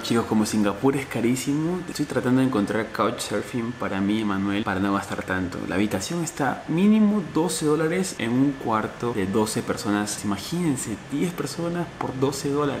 Chicos, como Singapur es carísimo, estoy tratando de encontrar couchsurfing para mí y Manuel para no gastar tanto. La habitación está mínimo $12 en un cuarto de 12 personas. Imagínense, 10 personas por $12.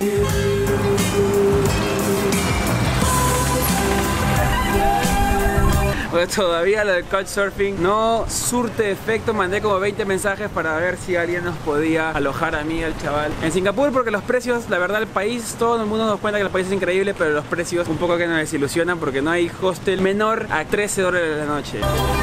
Pues todavía lo del couchsurfing no surte efecto. Mandé como 20 mensajes para ver si alguien nos podía alojar a mí, al chaval. En Singapur, porque los precios, la verdad, el país, todo el mundo nos cuenta que el país es increíble, pero los precios un poco que nos desilusionan porque no hay hostel menor a $13 la noche.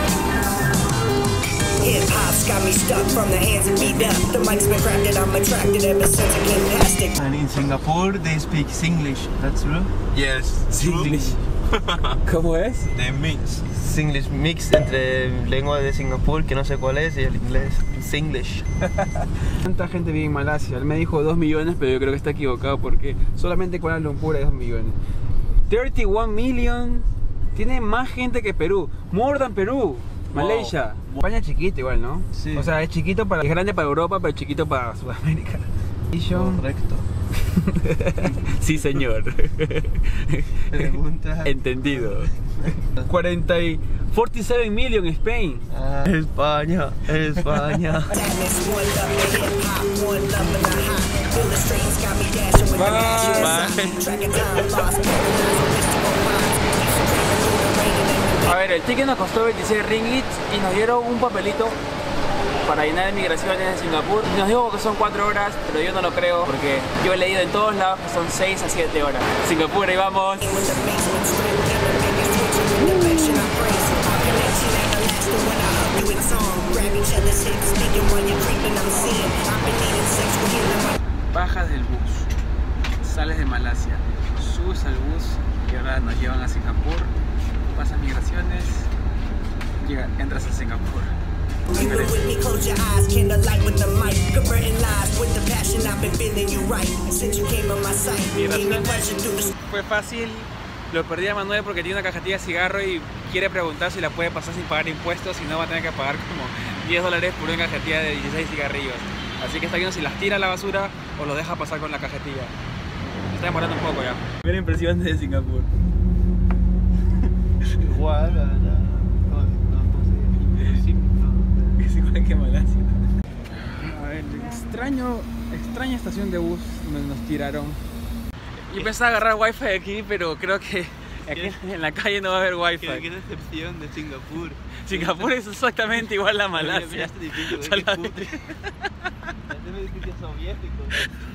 And in Singapore they speak Singlish, that's true? Yes, Singlish. ¿Cómo es? The mix. Singlish mix entre lengua de Singapur, que no sé cuál es, y el inglés. Singlish. ¿Cuánta gente vive en Malasia? Él me dijo 2 millones, pero yo creo que está equivocado porque solamente Kuala Lumpur hay 2 millones. 31 million. Tiene más gente que Perú. More than Perú. Malaysia. Wow. España es chiquito igual, ¿no? Sí. O sea, es chiquito para... Es grande para Europa, pero chiquito para Sudamérica. Correcto. Sí, señor. Pregunta. Entendido. 47 million Spain. España, España. A ver, el ticket nos costó 26 ringgits y nos dieron un papelito para llenar de migraciones en Singapur. Nos dijo que son 4 horas, pero yo no lo creo porque yo he leído en todos lados que son 6 a 7 horas. Singapur, ahí vamos. Bajas del bus, sales de Malasia, subes al bus y ahora nos llevan a Singapur, pasas migraciones, entras a Singapur. Fue fácil, lo perdí a Manuel porque tiene una cajetilla de cigarro y quiere preguntar si la puede pasar sin pagar impuestos, si no va a tener que pagar como $10 por una cajetilla de 16 cigarrillos. Así que está viendo si las tira a la basura o lo deja pasar con la cajetilla. Me está demorando un poco ya. Primera impresión de Singapur. Igual, Es igual que Malasia. A ver, extraña estación de bus donde nos tiraron. Y empecé a agarrar wifi aquí, pero creo que aquí en la calle no va a haber wifi. Qué decepción de Singapur. Singapur es exactamente igual a Malasia. Mira este edificio, qué cutre. Este edificio soviético.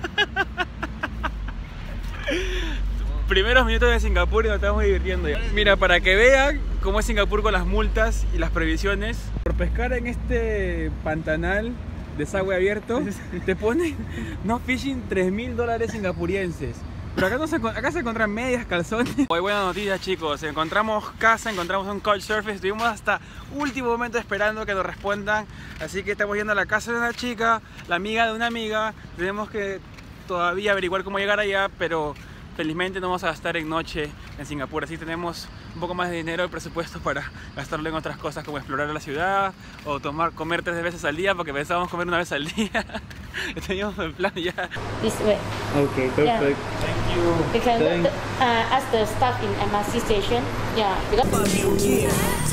Primeros minutos de Singapur y nos estamos divirtiendo ya. Mira, para que vean cómo es Singapur con las multas y las prohibiciones. Por pescar en este pantanal desagüe abierto, te ponen no fishing $3.000 singapurienses. Pero acá se encuentran medias, calzones. Hoy buena noticia, chicos, encontramos casa, encontramos un couchsurfing. Estuvimos hasta último momento esperando que nos respondan. Así que estamos yendo a la casa de una chica, la amiga de una amiga. Tenemos que todavía averiguar cómo llegar allá, pero felizmente no vamos a gastar en noche en Singapur. Así tenemos un poco más de dinero y presupuesto para gastarlo en otras cosas como explorar la ciudad o comer 3 veces al día, porque pensábamos comer 1 vez al día. Teníamos el plan ya. This way. Ok, perfect. Yeah. Thank you. You can ask the staff in MRT station. Yeah. Because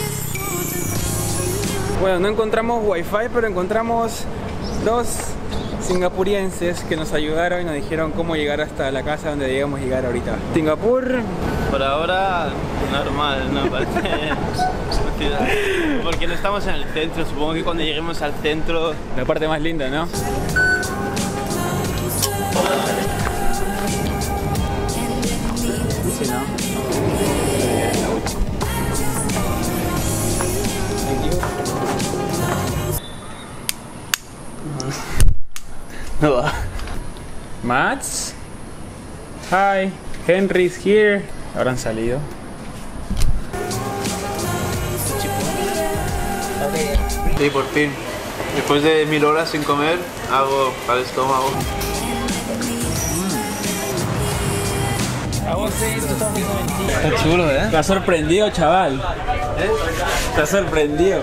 Bueno, no encontramos wifi, pero encontramos 2 singapurienses que nos ayudaron y nos dijeron cómo llegar hasta la casa donde debíamos llegar ahorita. Singapur. Por ahora, normal, no parece ciudad. Porque no estamos en el centro, supongo que cuando lleguemos al centro... La parte más linda, ¿no? Sí, ¿no? No va. Mats. Hi. Henry's here. Habrán salido. Sí, por fin. Después de 1000 horas sin comer, hago para el estómago. Está chulo, ¿eh? Te has sorprendido, chaval. Te has sorprendido.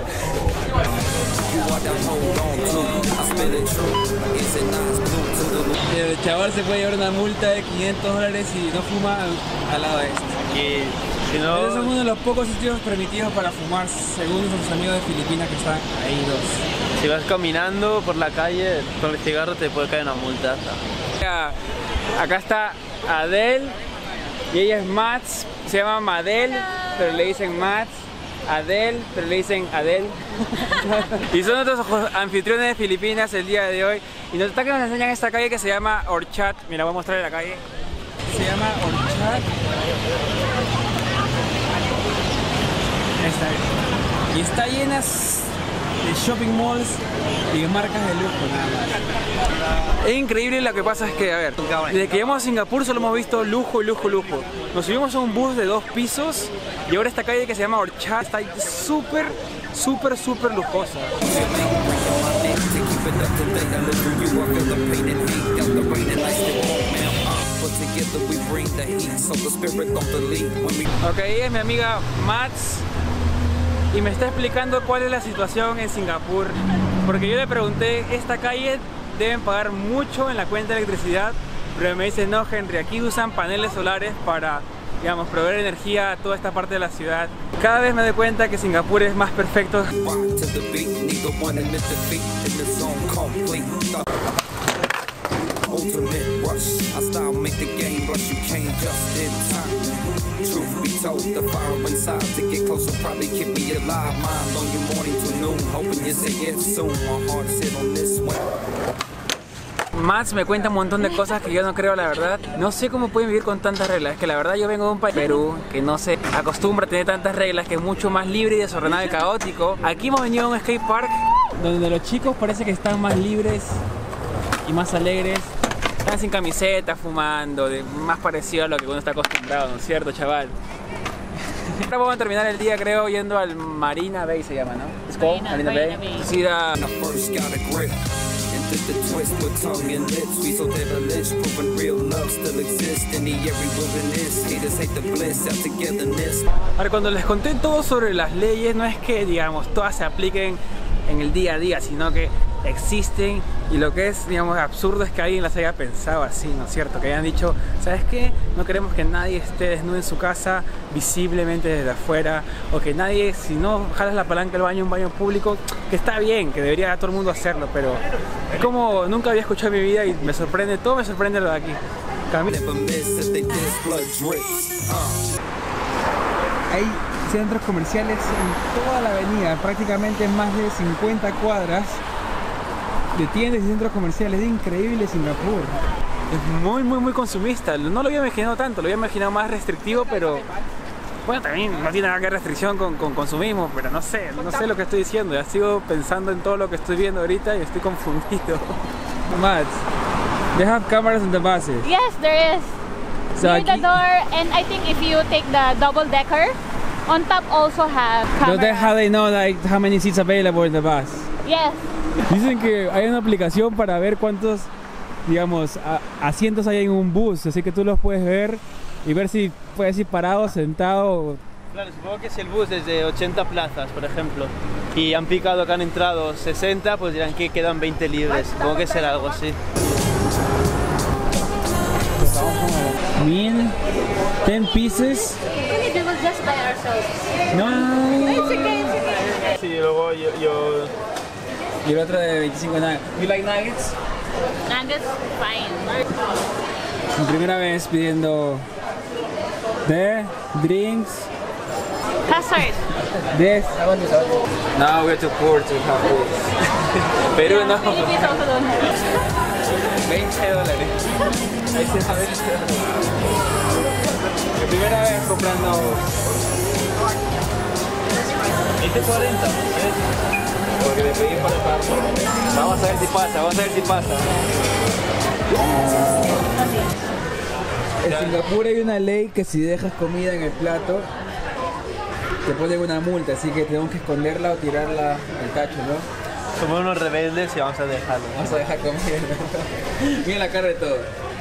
chaval se puede llevar una multa de $500 y no fuma al lado de esto. Aquí, si no... Estos son uno de los pocos sitios permitidos para fumar, según nuestros amigos de Filipinas que están ahí dos. Si vas caminando por la calle con el cigarro te puede caer una multa. Acá está Adele y ella es Mats, se llama Madel, pero le dicen Mats. Adele, pero le dicen Adele. Y son nuestros anfitriones de Filipinas el día de hoy. Y nos enseñan esta calle que se llama Orchard. Mira, voy a mostrarle la calle. Se llama Orchard. Esta. Y está llena de shopping malls y de marcas de lujo nada más. Es increíble, lo que pasa es que, a ver, desde que llegamos a Singapur solo hemos visto lujo y lujo, lujo. Nos subimos a un bus de 2 pisos y ahora esta calle que se llama Orchard está súper, súper, súper lujosa. Ok, ella es mi amiga Mats y me está explicando cuál es la situación en Singapur, porque yo le pregunté, esta calle deben pagar mucho en la cuenta de electricidad, pero me dice, no Henry, aquí usan paneles solares para, digamos, proveer energía a toda esta parte de la ciudad. Cada vez me doy cuenta que Singapur es más perfecto. Truth be told, the fire inside to get closer probably keep me alive. Mind on your morning to noon, hoping you say yes soon. My heart sit on this one. Mats me cuenta un montón de cosas que yo no creo, la verdad. No sé cómo pueden vivir con tantas reglas. Es que la verdad yo vengo de un país, Perú, que no se acostumbra a tener tantas reglas, que es mucho más libre y desordenado y caótico. Aquí hemos venido a un skate park donde los chicos parece que están más libres y más alegres. Están sin camiseta, fumando, más parecido a lo que uno está acostumbrado, ¿no es cierto, chaval? Ahora vamos a terminar el día, creo, yendo al Marina Bay, se llama, ¿no? ¿Es called? Marina Bay. Sí, Ahora, cuando les conté todo sobre las leyes, no es que, digamos, todas se apliquen en el día a día, sino que existen, y lo que es, digamos, absurdo es que alguien las haya pensado así, ¿no es cierto? Que hayan dicho, ¿sabes qué? No queremos que nadie esté desnudo en su casa visiblemente desde afuera, o que nadie, si no jalas la palanca del baño, un baño público, que está bien, que debería todo el mundo hacerlo, pero es como nunca había escuchado en mi vida y me sorprende, todo me sorprende lo de aquí. Hay centros comerciales en toda la avenida, prácticamente más de 50 cuadras de tiendas y centros comerciales. Es increíble Singapur. Es muy, muy, muy consumista. No lo había imaginado tanto, lo había imaginado más restrictivo, pero bueno, también no tiene nada que ver restricción con consumismo, pero no sé lo que estoy diciendo. Ya sigo pensando en todo lo que estoy viendo ahorita y estoy confundido. Mats, they have cameras in the buses. Yes, there is. So Near the door, and I think if you take the double decker, on top also have camera. How they know like how many seats available in the bus? Yes. Dicen que hay una aplicación para ver cuántos, digamos, asientos hay en un bus, así que tú los puedes ver y ver si puedes ir parado, sentado. Claro, supongo que si el bus es de 80 plazas, por ejemplo, y han picado que han entrado 60, pues dirán que quedan 20 libres. Supongo que será algo así. 10 pieces. We will just by ourselves. No. It's okay, it's okay. Sí, luego yo... Y el otro de 25 nuggets. You like nuggets? Nuggets, fine. Mi primera vez pidiendo de drinks. Custard. This. No, we're too poor to have this. Perú no. Philippines also don't have it. $20. Ahí se va $20. Mi primera vez comprando. Este 40, porque le pedí para pagar. Vamos a ver si pasa, En Singapur hay una ley que si dejas comida en el plato te ponen una multa, así que tenemos que esconderla o tirarla al tacho, ¿no? Somos unos rebeldes y vamos a dejarlo. Vamos a dejar comida. Mira la cara de todo.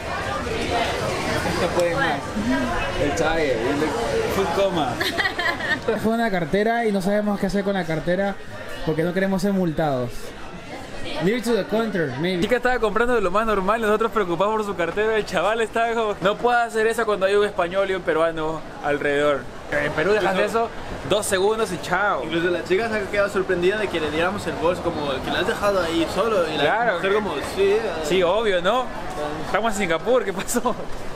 No pueden más. El chai, food coma. Fue una cartera y no sabemos qué hacer con la cartera porque no queremos ser multados. Near to the counter, La maybe. chica estaba comprando de lo más normal, nosotros preocupados por su cartera. El chaval estaba como, no puedo hacer eso cuando hay un español y un peruano alrededor. En Perú dejas de eso 2 segundos y chao. Incluso la chica se ha quedado sorprendida de que le diéramos el bolso, como que la has dejado ahí solo. Y Claro. la mujer como, sí. Sí, obvio, ¿no? Estamos en Singapur, ¿qué pasó?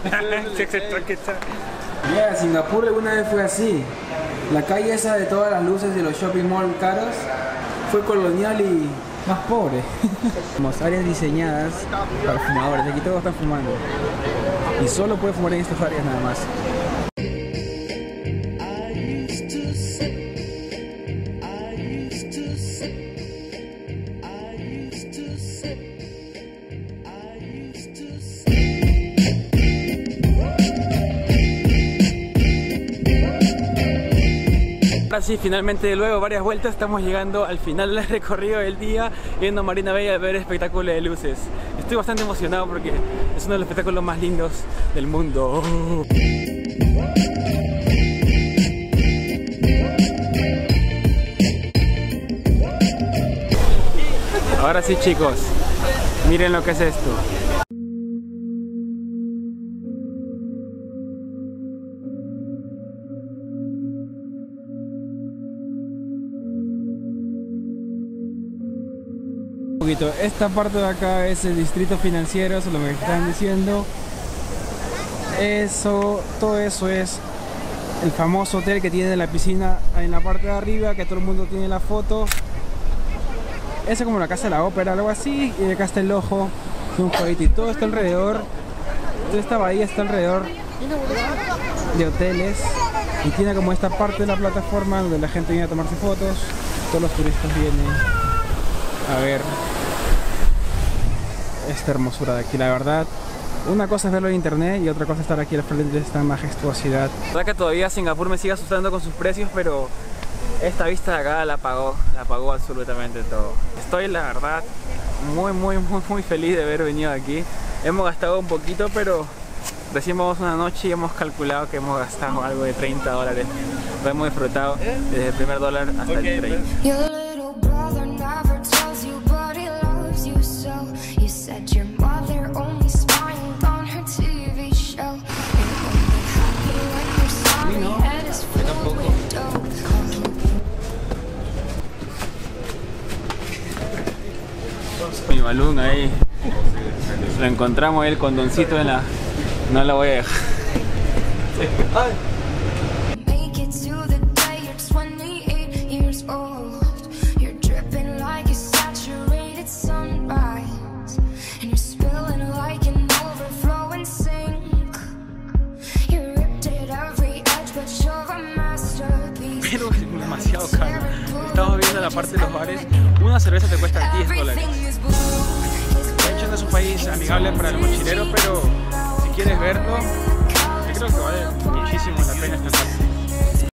Ya, Singapur alguna vez fue así. La calle esa de todas las luces de los shopping mall caros fue colonial y más pobre. Tenemos áreas diseñadas para fumadores, aquí todos están fumando. Y solo puedes fumar en estas áreas nada más. Sí, finalmente luego de varias vueltas estamos llegando al final del recorrido del día, yendo a Marina Bay a ver espectáculos de luces. Estoy bastante emocionado porque es uno de los espectáculos más lindos del mundo. Ahora sí, chicos, miren lo que es esto. Esta parte de acá es el distrito financiero, eso es lo que están diciendo. Todo eso es el famoso hotel que tiene la piscina en la parte de arriba, que todo el mundo tiene la foto. Esa es como la casa de la ópera, algo así. Y acá está el ojo de un jueguito y todo está alrededor. Toda esta bahía está alrededor de hoteles y tiene como esta parte de la plataforma donde la gente viene a tomarse fotos. Todos los turistas vienen a ver esta hermosura de aquí, la verdad. Una cosa es verlo en internet y otra cosa es estar aquí al frente de esta majestuosidad. La verdad que todavía Singapur me sigue asustando con sus precios, pero esta vista de acá la pagó absolutamente todo. Estoy, la verdad, muy feliz de haber venido aquí. Hemos gastado un poquito, pero recién vamos una noche y hemos calculado que hemos gastado algo de $30. Lo hemos disfrutado desde el primer dólar hasta el 30. Mi balón ahí, lo encontramos el condoncito en la... No la voy a dejar. Pero es demasiado caro. Estamos viendo la parte de los bares. Una cerveza te cuesta $10. De hecho, no es un país amigable para el mochilero, pero si quieres verlo, yo creo que vale muchísimo la pena esta parte.